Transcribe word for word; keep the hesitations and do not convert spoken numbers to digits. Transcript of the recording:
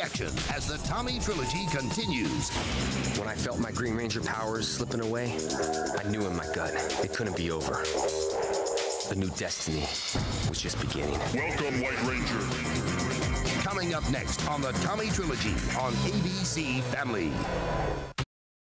action as the Tommy Trilogy continues. When I felt my Green Ranger powers slipping away, I knew in my gut it couldn't be over. The new destiny was just beginning. Welcome, White Ranger. Coming up next on the Tommy Trilogy on A B C Family.